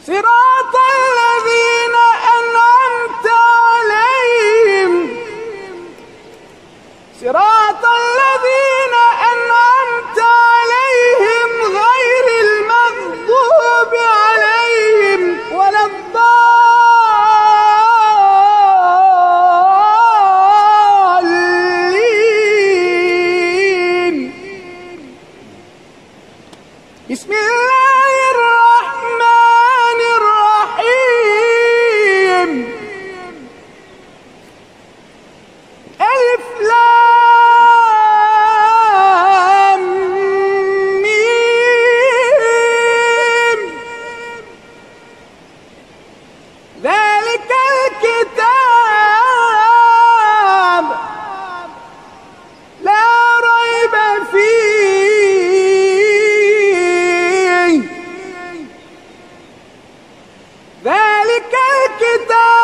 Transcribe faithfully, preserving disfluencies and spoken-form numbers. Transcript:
صراط الذين أنعمت عليهم صراط الذين أنعمت عليهم غير المغضوب عليهم ولا الضالين. بسم الله الرحمن الرحيم. ألف لام ميم. ذلك الكتاب لا ريب فيه. ذلك الكتاب